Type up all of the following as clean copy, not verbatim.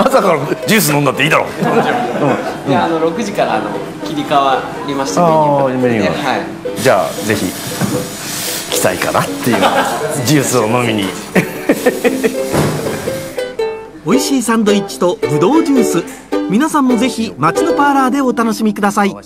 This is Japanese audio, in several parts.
朝からジュース飲んだっていいだろう。 いや、6時から切り替わりましたメニューが。はい。 じゃあぜひ来たいかなっていうジュースを飲みに。 美味しいサンドイッチとぶどうジュース、皆さんもぜひ街のパーラーでお楽しみください。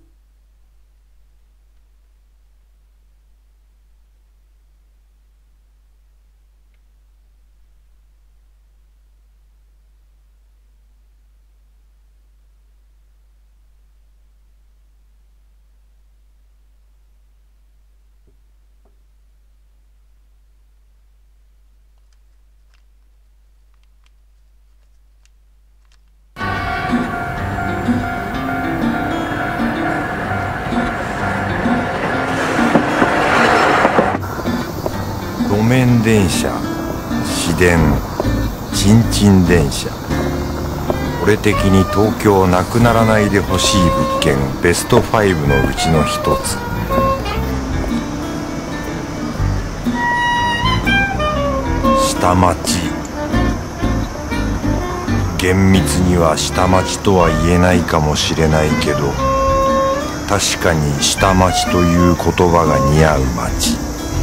路面電車、市電、ちんちん電車。俺的に東京なくならないでほしい物件ベスト5のうちの一つ。下町。厳密には下町とは言えないかもしれないけど、確かに下町という言葉が似合う町。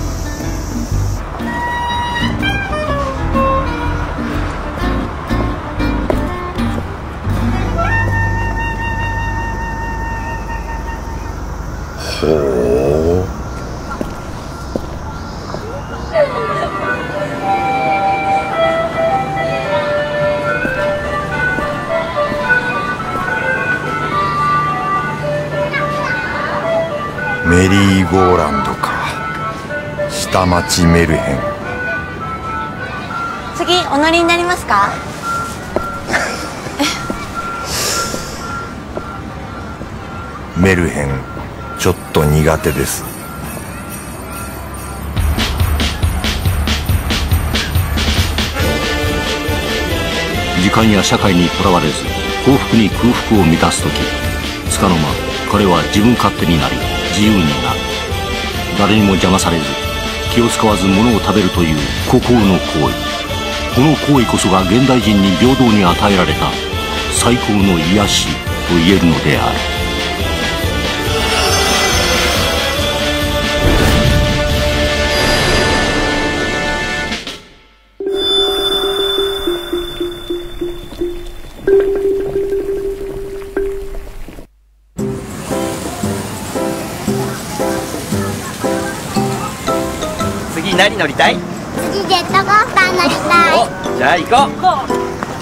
ほう。メリーゴーランドか。下町メルヘン。 次お乗りになりますか？ メルヘンちょっと苦手です。 時間や社会にとらわれず幸福に空腹を満たす時、つかの間彼は自分勝手になり自由になる。誰にも邪魔されず気を使わず物を食べるという孤高の行為。この行為こそが現代人に平等に与えられた最高の癒しと言えるのである。 次何乗りたい？ 次ジェットコースター乗りたい。 お、じゃあ行こう。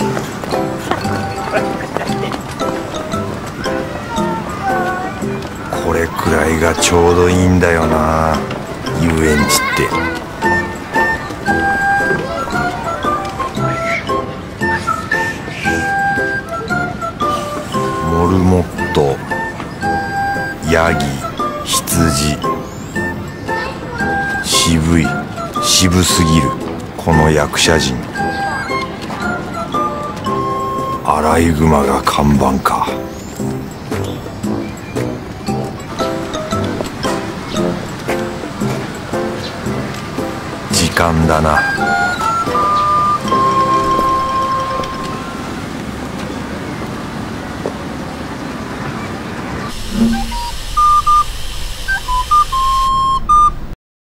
これくらいがちょうどいいんだよな、遊園地って。モルモット、ヤギ、羊。渋すぎるこの役者陣。アライグマが看板か。時間だな。